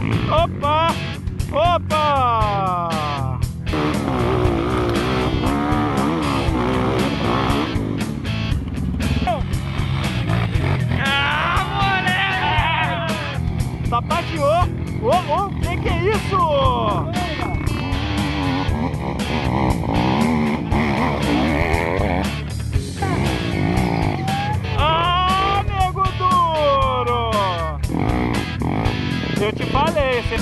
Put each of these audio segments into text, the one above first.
Opa! Opa! Ah, moleque! Sapateou! O que é isso? Ah, nego duro! Eu te falei, você...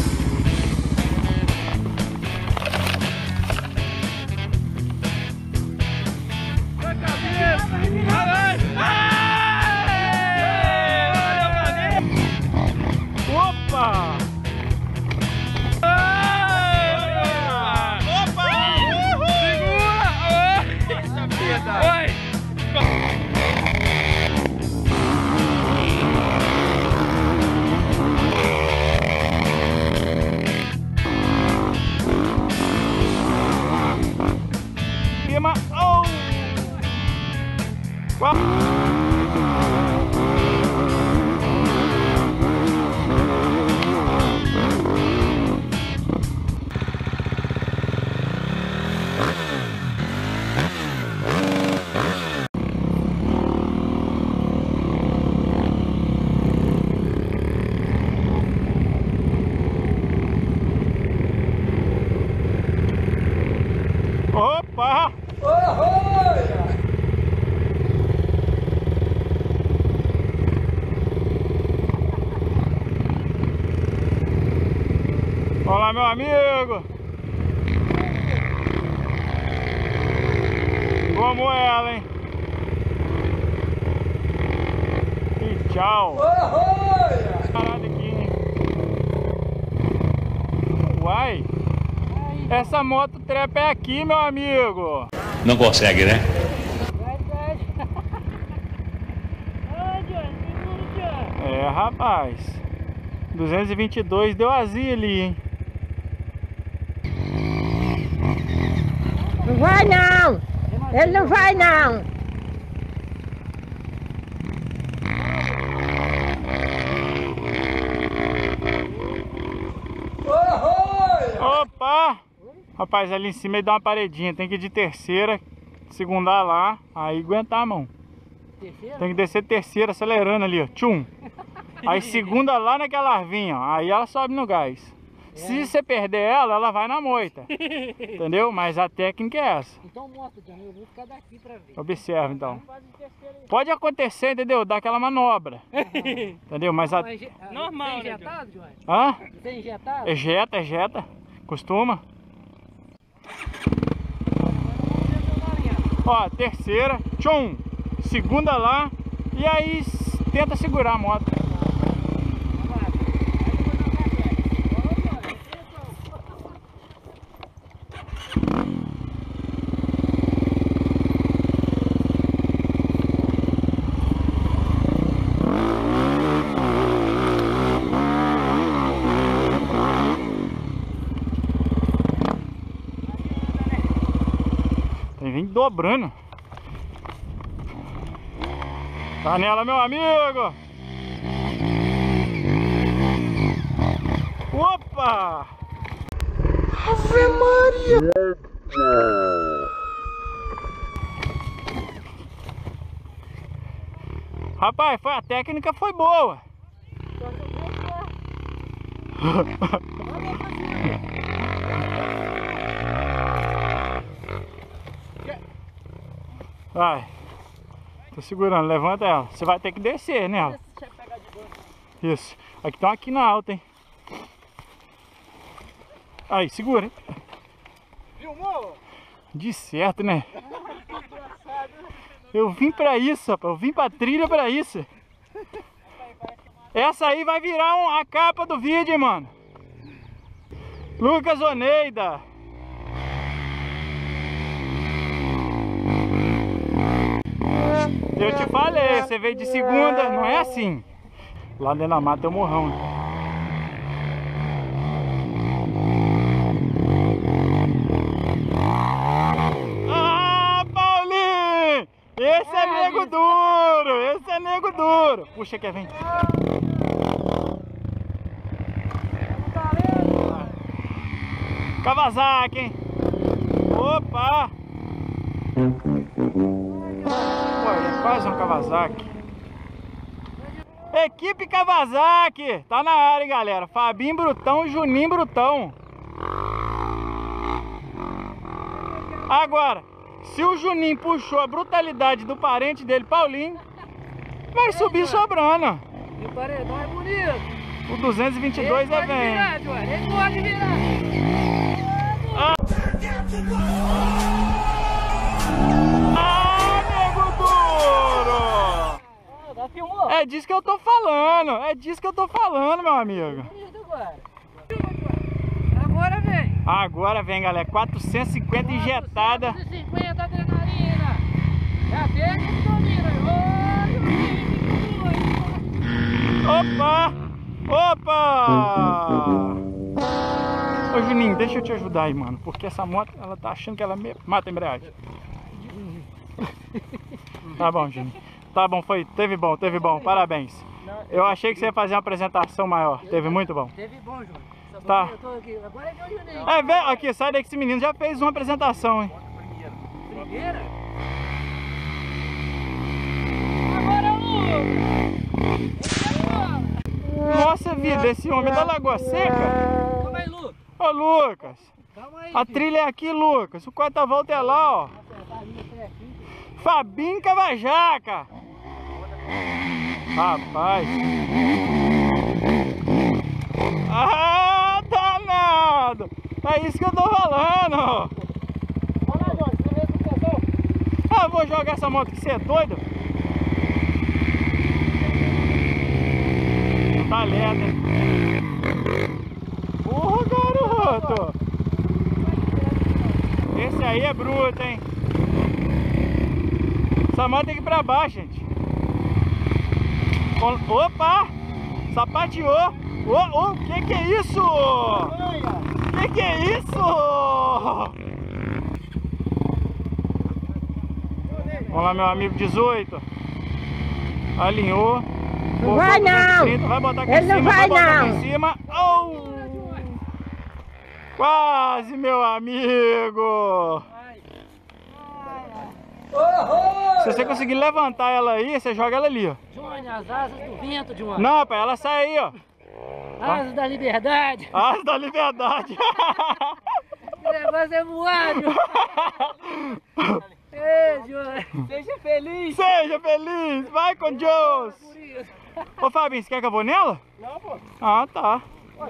Opa! Opa! Segura! Oi! Firma! Oh! Opa! Olá, meu amigo! Como ela, hein? E tchau! Parada aqui, hein? Uai! Essa moto trepa é aqui, meu amigo! Não consegue, né? É, rapaz. 222 deu azia ali, hein? Não vai não! Ele não vai não! Opa! Rapaz, ali em cima ele dá uma paredinha. Tem que ir de terceira, segundar lá, aí aguentar a mão. Terceira? Tem que descer terceira, acelerando ali, ó. Tchum! Aí segunda lá naquela arvinha, ó. Aí ela sobe no gás. Se você perder ela, ela vai na moita. Entendeu? Mas a técnica é essa. Então mostra, Johnny, eu vou ficar daqui pra ver. Observa, então. Pode acontecer, entendeu? Dar aquela manobra. Entendeu? Mas a... Normal, tem injetado, Johnny? Hã? Tem injetado? Ejeta. Costuma. Ó, terceira. Tchum! Segunda lá. E aí tenta segurar a moto. Tem vindo dobrando. Tá nela, meu amigo. Opa! Ave Maria! Rapaz, a técnica foi boa. Vai. Tô segurando, levanta ela. Você vai ter que descer nela. Isso. Aqui tá aqui na alta, hein? Aí, segura, hein? Filmou? De certo, né? Eu vim pra isso, rapaz. Eu vim pra trilha pra isso. Essa aí vai virar a capa do vídeo, hein, mano? Lucas Oneida. Eu te falei, você veio de segunda, não é assim. Lá dentro da mata é o morrão, né? Ah, Paulinho! Esse é nego duro! Esse é nego duro! Puxa, Kevin. Kawasaki, hein? Opa! Pô, é quase um Kawasaki. Equipe Kawasaki! Tá na área, hein, galera? Fabinho Brutão e Juninho Brutão. Agora, se o Juninho puxou a brutalidade do parente dele, Paulinho, vai subir sobrando. E o paredão é bonito. O 222 é bem. Ele pode virar. Nego duro! Já filmou? É disso que eu tô falando. É disso que eu tô falando, meu amigo. Agora vem. Agora vem, galera. 450 injetada. 450 adrenalina. Já pega e domina. Opa! Opa! Ô Juninho, deixa eu te ajudar aí, mano. Porque essa moto, ela tá achando que ela mata a embreagem. Tá bom, Juninho. Tá bom, teve bom. Parabéns. Eu achei que você ia fazer uma apresentação maior. Teve muito bom. Teve bom, João. Tá. Eu tô aqui. Agora é que eu Juninho. É, velho, aqui, sai daí que esse menino já fez uma apresentação, hein? Primeira? Agora Nossa vida, esse homem da Lagoa Seca. Calma aí, Lu. Ô, Lucas. Calma aí. A trilha é aqui, Lucas. O quarta volta é lá, ó. Fabinho Cavajaca. Rapaz. Ah, danado. É isso que eu tô falando. Olha lá, João. Você vê a situação? Ah, eu vou jogar essa moto aqui, você é doido? Tá lenta, hein? Porra, garoto! Esse aí é bruto, hein? Essa moto tem que ir pra baixo, gente. Opa! Sapateou! O que é isso? Que é isso? Vamos lá, meu amigo 18. Alinhou. Não vai não! 30, vai botar aqui Ele em não cima, vai botar aqui não! em cima. Oh! Quase, meu amigo! Se você conseguir levantar ela aí, você joga ela ali, ó. Johnny, as asas do vento, Johnny. Não, pai, ela sai aí, ó. Asas da liberdade. Asas da liberdade. O negócio é voar, Johnny. Ei, Johnny. Seja feliz. Seja feliz, vai com Deus. Ô, Fabinho, você quer que eu vou nela? Não, pô. Ah, tá.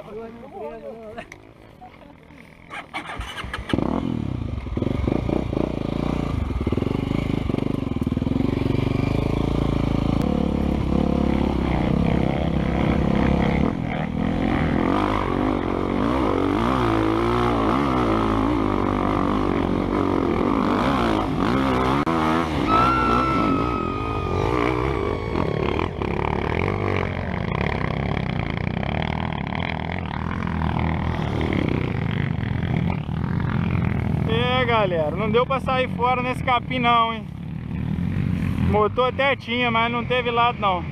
Galera, não deu pra sair fora nesse capim não, hein? Motor até tinha, mas não teve lado não.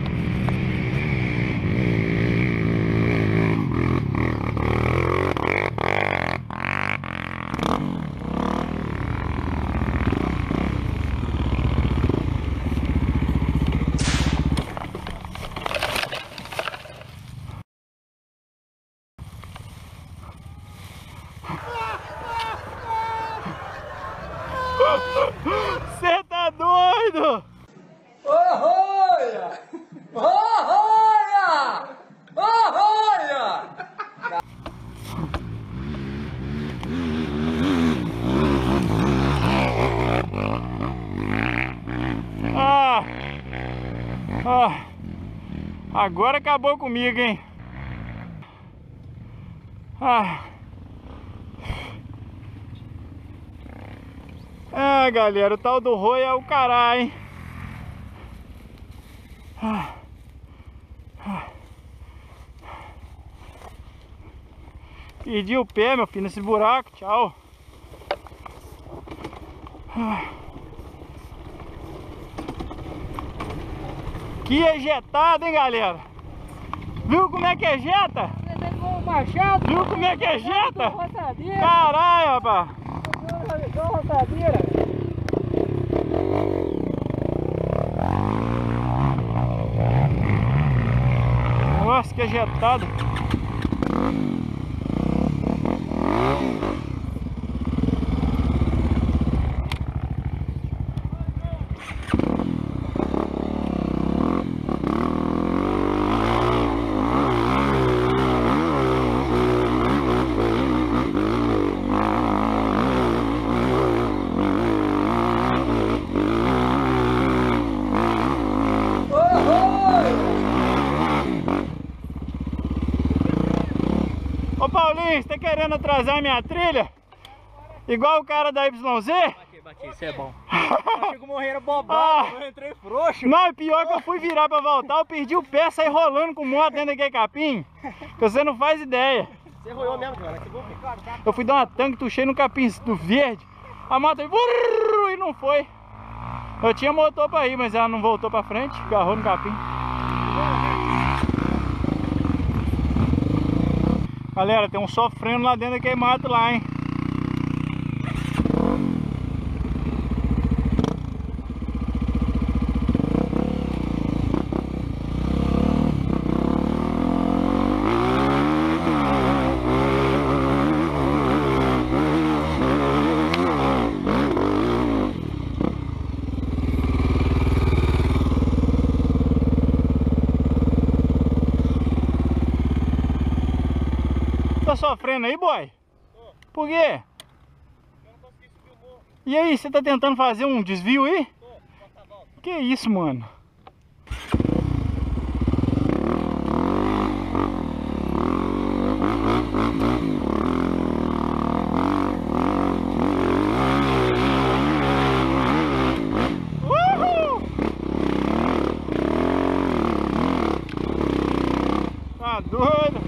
Você tá doido? Olha! Olha! Olha! Agora acabou comigo, hein? Galera, o tal do roi é o caralho, hein? Perdi o pé, meu filho, nesse buraco. Tchau. Que ejetada, hein, galera? Viu como é que ejeta? com o machado. Viu como é que é jeta? Roçadeira. Caralho, rapaz. Roçadeira. Nossa, que ajetado. Ô Paulinho, você tá querendo atrasar a minha trilha? Igual o cara da YZ? Bati, isso é bom. Achei que o morrer era bobado, eu entrei frouxo. Não, e pior que eu fui virar pra voltar, eu perdi o pé, saí rolando com moto dentro daquele capim, que você não faz ideia. Você roeu mesmo, cara, que bom. Eu fui dar uma tanque, tuchei no capim do verde, a moto e não foi. Eu tinha motor pra ir, mas ela não voltou pra frente, agarrou no capim. Galera, tem um sofrendo lá dentro daquele mato lá, hein? Tá sofrendo aí, boy? Por quê? E aí, você tá tentando fazer um desvio aí? Que isso, mano? Uhul! Tá doido?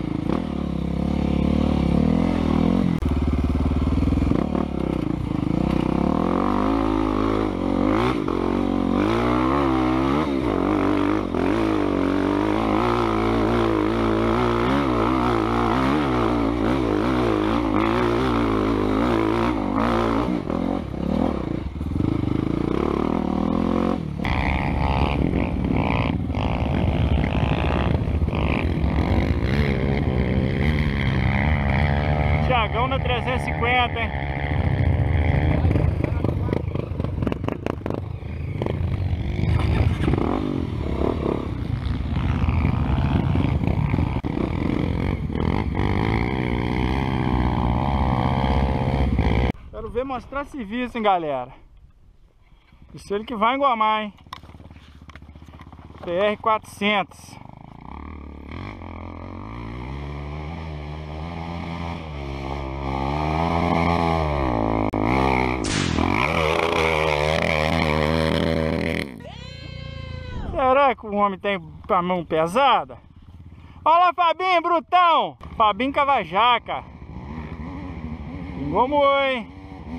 Thiagão na 350, hein? Quero ver mostrar serviço, hein, galera? Isso ele que vai engomar, hein? PR400. Será que o homem tem a mão pesada? Olha lá, Fabinho, brutão! Fabinho Cavajaca. Engomou, hein?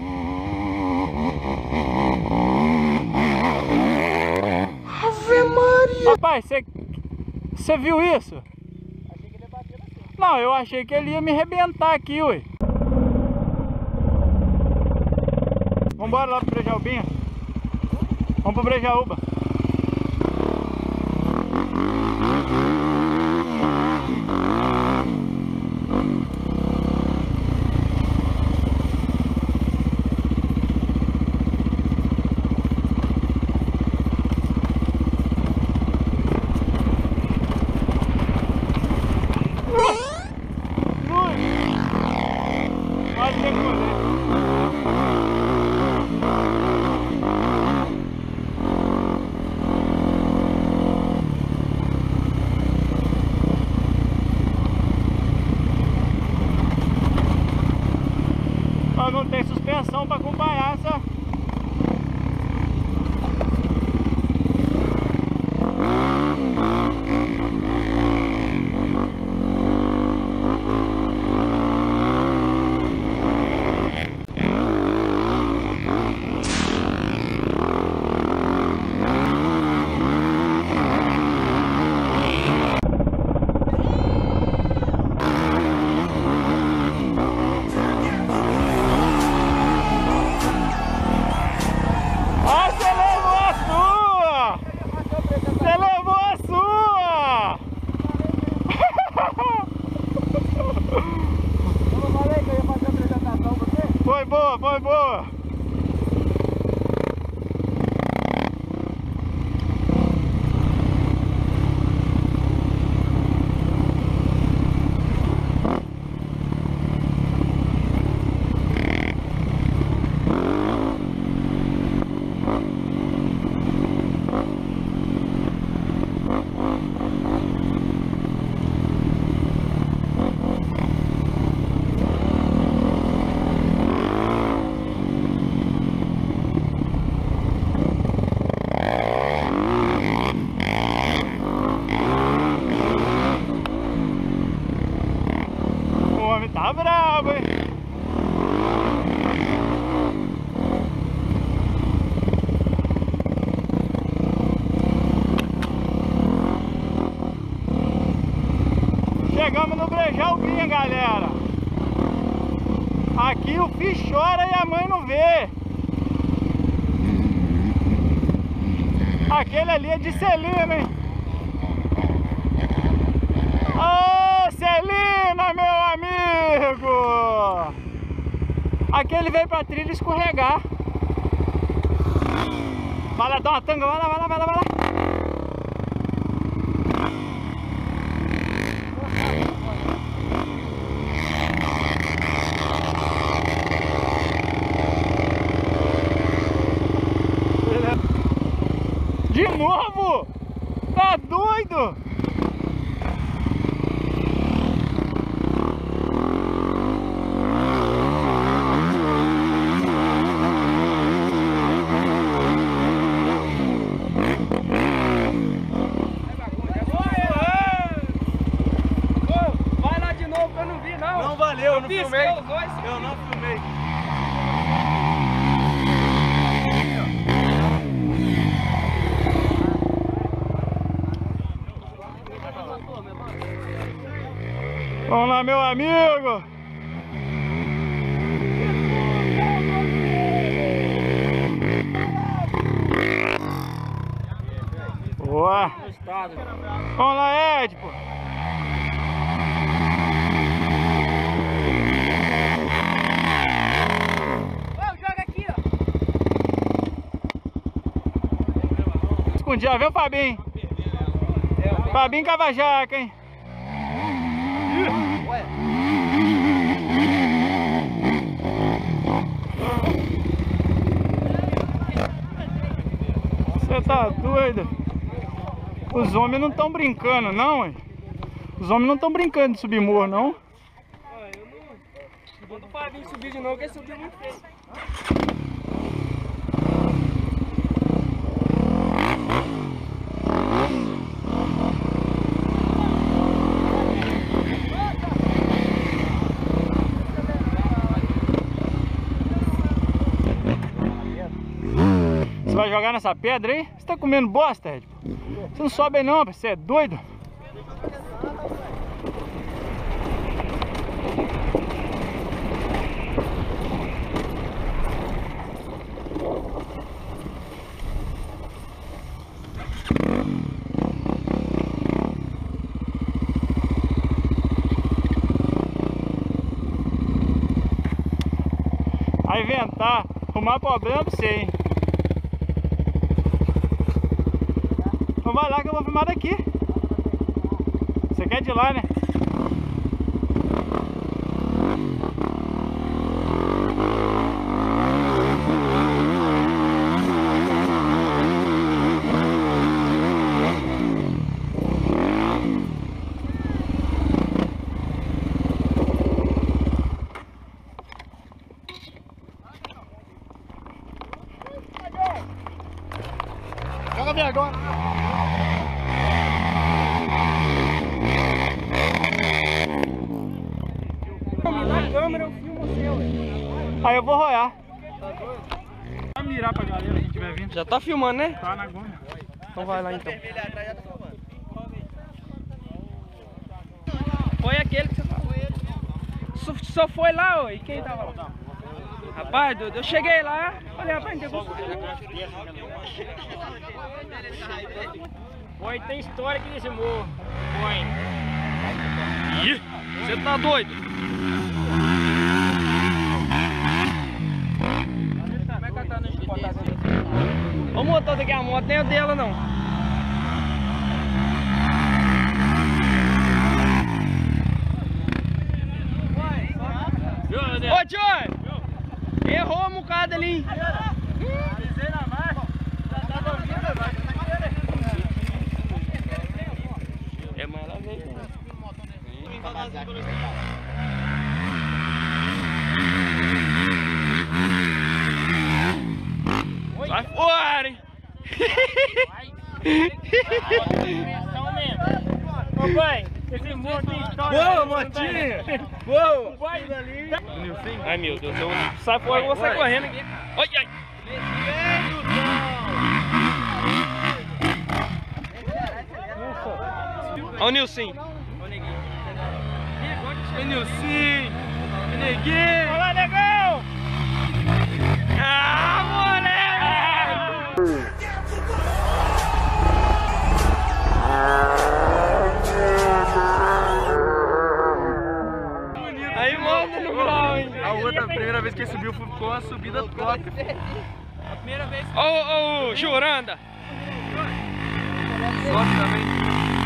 Ave Maria! Rapaz, você viu isso? Achei que ele ia bater assim. Não, eu achei que ele ia me arrebentar aqui, ué. Vambora lá pro Brejaúbinha. Vamos pro Brejaúba. Quase decolei. boa, foi boa. Tá brabo, hein? Chegamos no Brejalbinha, galera. Aqui o filho chora e a mãe não vê. Aquele ali é de Celina, hein? Ô, Celina, meu amigo! Aquele veio pra trilha escorregar. Vai lá, dá uma tanga, vai lá, vai lá, vai lá, vai lá. De novo? Tá doido? Vai lá de novo que eu não vi, não. Não valeu, eu não filmei. Eu Eu não filmei. Vamos lá, meu amigo! Boa! Vamos lá, Ed, pô! Joga aqui, ó. Escondido, viu, Fabinho? Fabinho Cavajaca, hein? Você tá doido? Os homens não estão brincando, não, hein? Os homens não estão brincando de subir morro, não? Quando o Fabinho subir de novo, que ele subiu muito feio. Você vai jogar nessa pedra aí? Você tá comendo bosta, Ed? Você não sobe aí não, você é doido? Vai inventar, arrumar problema pra você, hein? Então vai lá que eu vou filmar daqui. Você quer de lá, né? Joga vergonha. Na câmera eu filmo você, ué. Aí eu vou roiar. Vai mirar pra galera que estiver vindo. Já tá filmando, né? Tá na goma. Então vai lá então. Foi aquele que você falou. Só foi lá, ó. E quem tava lá? Rapaz, eu cheguei lá, falei, rapaz, não tem. Foi, tem história aqui nesse morro. Foi. Ih, você tá doido? motor daqui a moto, nem é dela não. Ô, Joy! Errou um bocado ali. É, mas ela veio. Sai fora, hein? Ô pai, esse monte de história. Boa, motinha! Boa! Ai meu Deus, eu sai fora, eu vou sair correndo aqui. Ai, ai! Olha o Nilson! Olha o Nilson! Neguinho! Olá, negão! Ah, moleque! Aí manda no grau, hein? A outra, a primeira vez que ele subiu, ficou uma subida top. A primeira vez. Ô, Juranda! Sorte também.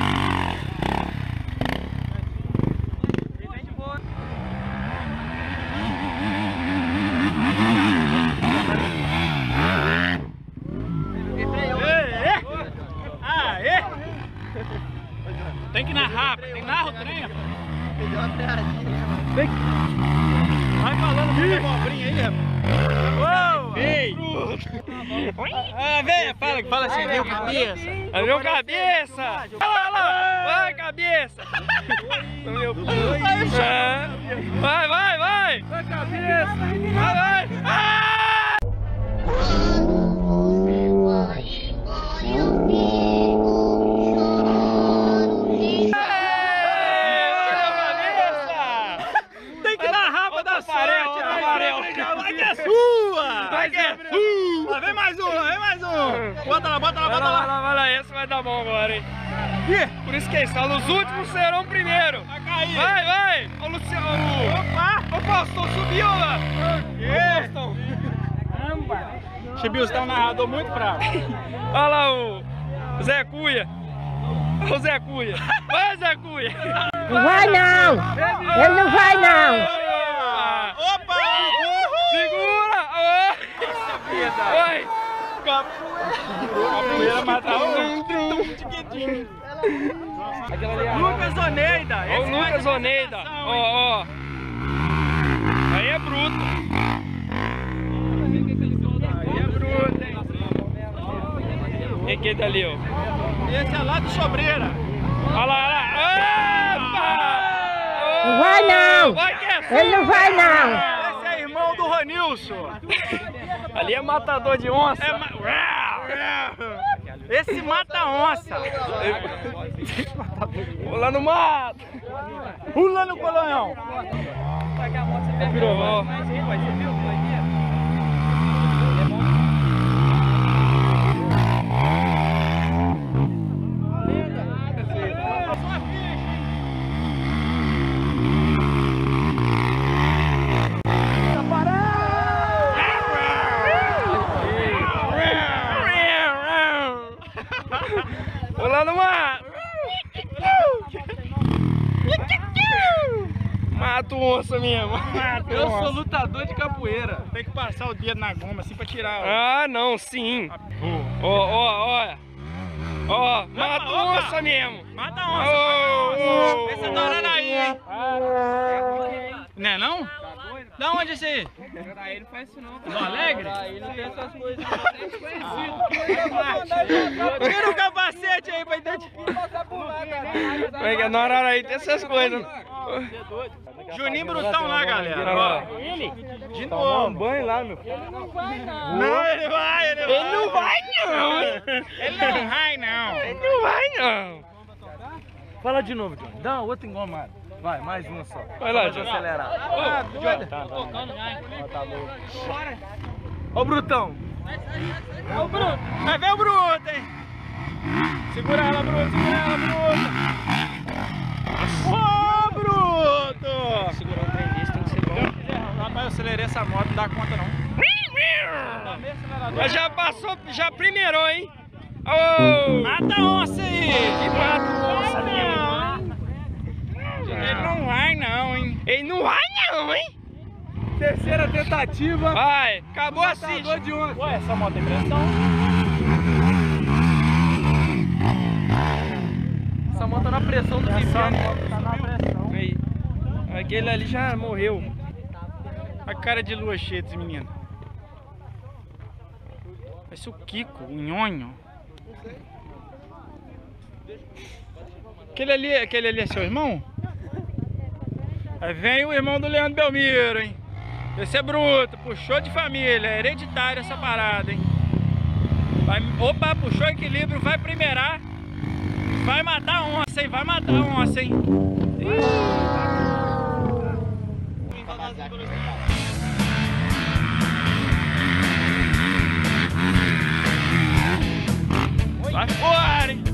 Tem que narrar, tem que narrar o trem, rapaz. Vai falando com a abobrinha aí, rapaz. Ei! Ah, fala assim, meu cabeça. Meu cabeça! Olha lá! Vai, cabeça! Vai! Vai, cabeça! Vai! Ah! Tem que narrar pra dar sorte, né? Vai que é sua! Vai que é sua! Vem mais um! Bota lá! Vai lá, esse vai dar bom agora, hein? Por isso que eles falam, os últimos serão primeiro! Vai cair! Vai! Ô, Luciano! Opa! Ô, Faustão, subiu lá! Ô, Faustão! Chibius, tá um narrador muito bravo. Olha lá o Zé Cuia! O Zé Cuia! Vai, Zé Cuia! Não vai não! Ele não vai não! Opa! Segura! Oi! Capoeira mata um. Lucas Oneida! Ó o Lucas Oneida! Ó! Aí é bruto! Aí é bruto, hein? E quem tá ali, ó? Esse é lá do Sobreira! Olha lá! Opa! Não vai não! Vai que é sua! Ele não vai não! Esse é irmão do Ronilson! Ali é matador de onça! Esse mata onça! Vou lá no mato! Pula no colonhão! Ó. Vou lá no mato! Mato onça mesmo! Eu sou lutador de capoeira! Tem que passar o dedo na goma assim pra tirar. Ah, não, sim! Ó! Mato onça mesmo! Mata Ô, Esse é do Araraí, hein? Não é não? Da onde esse aí? Aí não faz isso não. Do Alegre? Aí não tem essas coisas. Tira o capacete aí pra identificar. Porque na hora aí tem essas coisas. Juninho Brutão lá, galera. Ó. De novo. Um banho lá, meu filho. Não, ele vai, Ele não vai não! Ele não vai, não. Ele não vai não! Fala de novo, Johnny. Dá uma outra engomada. Vai, mais uma só. Vai lá, Pode Johnny. acelerar. Ô, Brutão. Ó o Bruto. Vai ver o Bruto, hein? Segura ela, Bruto. Ô, Bruto. Segurar um trem desse tem que ser bom. Rapaz, eu acelerei essa moto, não dá conta não. Mas já passou Felipe já primeirou, hein? Oh, Mata a onça aí! que mata onça, Ele não vai não, hein? Ele não vai não, hein? Terceira tentativa. Vai, acabou a Cid. De onça. Ué, essa moto tem pressão? Essa moto tá na pressão do Viviane. Tá na pressão. Aí. Aquele ali já morreu. A cara de lua cheia desse menino. Parece o Kiko, o Nhonho. Aquele ali é seu irmão? Aí vem o irmão do Leandro Belmiro, hein? Esse é bruto, puxou de família, é hereditário essa parada, hein? Opa, puxou equilíbrio, vai primeirar. Vai matar a onça, hein? Vai matar a onça, hein? Vai fora, hein?